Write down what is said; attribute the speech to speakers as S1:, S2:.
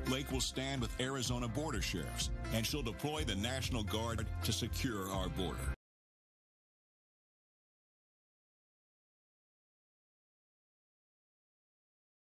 S1: Lake will stand with Arizona border sheriffs, and she'll deploy the National Guard to secure our border.